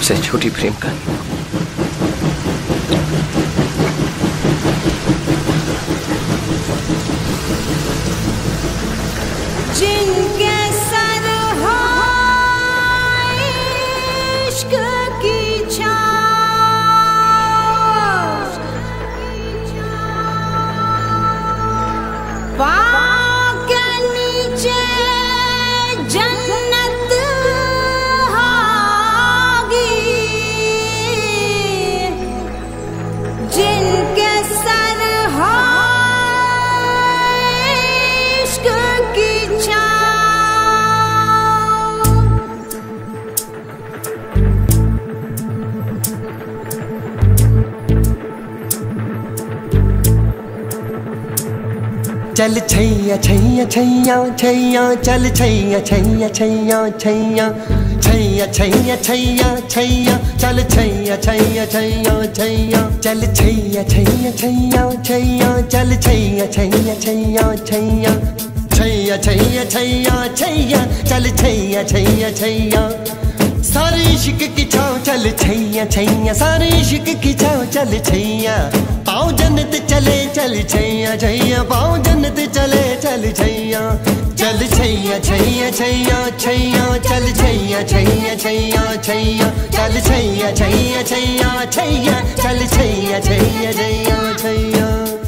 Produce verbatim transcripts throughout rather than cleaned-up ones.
सबसे छोटी प्रेम कहानी। जिनके सर हो इश्क की छाँव, पाँव के नीचे जन्नत होगी। जिनके सर हो इश्क की चल छैया छैया छैया छैया चल छैया छैया छैया छैया छैया छैया छैया छैया चल छैया छैया छैया छैया चल छैया छैया छैया छैया चल छैया छैया छैया छैया छैया छैया छैया छैया चल छैया छैया छैया सारे इश्क की छाँव चल छैया छैया सारे इश्क की छाँव चल छैया पाँव जन्नत चले चल छैया छैया पाँव जन्नत चले चल छैया चल छैया छैया छैया छैया चल छैया छैया छैया छैया चल छैया छैया छैया छैया चल छैया छैया छैया छैया।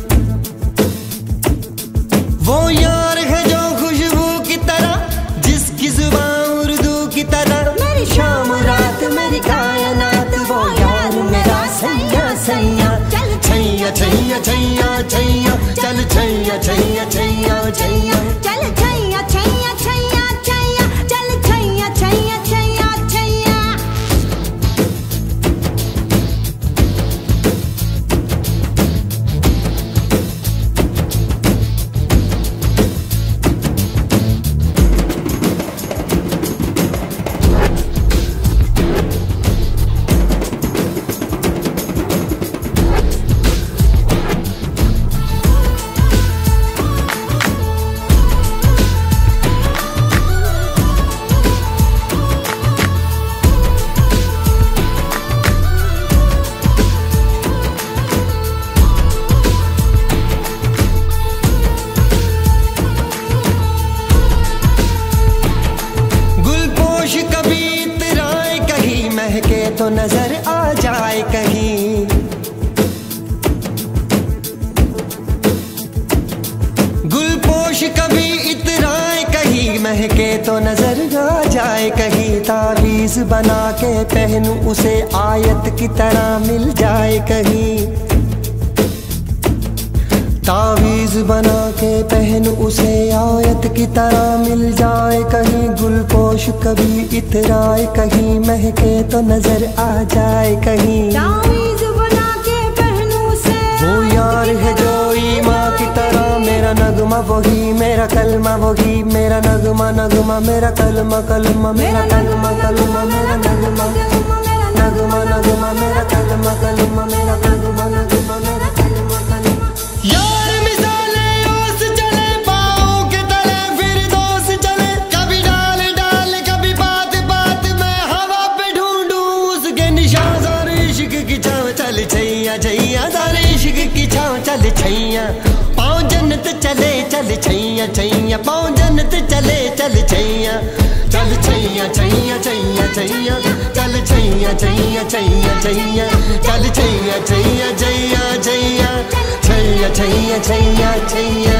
वो यार है जो खुशबू की तरह जिसकी जुबान उर्दू की तरह मेरी शाम रात मेरी कायनात वो यार मेरा सैया सैया चल छैया छैया छैया छैया चल छैया छैया छैया छैया चल छैया छैया छैया छैया चल छैया छैया छैया छैया। तो नजर आ जाए कहीं गुलपोश कभी इतराए कहीं महके तो नजर आ जाए कहीं तावीज बना के पहनूं उसे आयत की तरह मिल जाए कहीं तावीज बना के पहन उसे आयत की तरह मिल जाए कहीं गुलपोश कभी इतराए कहीं महके तो नजर आ जाए कहीं तावीज बना के पहन उसे वो यार है जो ईमां की तरह मेरा नगमा वही मेरा कलमा वही मेरा नगमा नगमा मेरा कलमा कलमा मेरा नगमा कलमा मेरा नगमा नगमा नगमा मेरा कलमा कलमा मेरा नगमा नगमा मेरा कलमा कलमा। यार मिसाले ओस चले पाँव के तले फिर दोस्त चले कभी डाल डाल कभी बात बात में हवा पे ढूंढूं उसके निशान सारे इश्क की छाँव चल छैया छैया सारे इश्क की छाँव चल छैया पाँव जन्नत चले चल छैया छैया पाँव जन्नत चले चल छैया चल छैया छैया छैया छैया चल छैया छैया छैया छैया चल छैया छैया छैया छैया छैया छैया छैया छैया।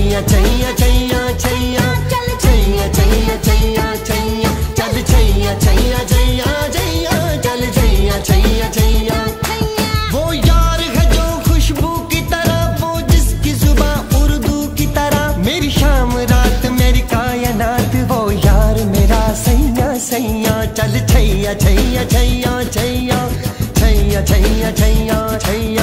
छैया छैया छैया छैया चल छैया छैया छैया छैया चल छैया छैया छैया छैया चल छैया छैया छैया। वो यार है जो खुशबू की तरह, वो जिसकी जुबान उर्दू की तरह, मेरी शाम रात मेरी कायनात, वो यार मेरा सैया सैया। चल छैया छैया छैया छैया छैया छैया छैया छैया।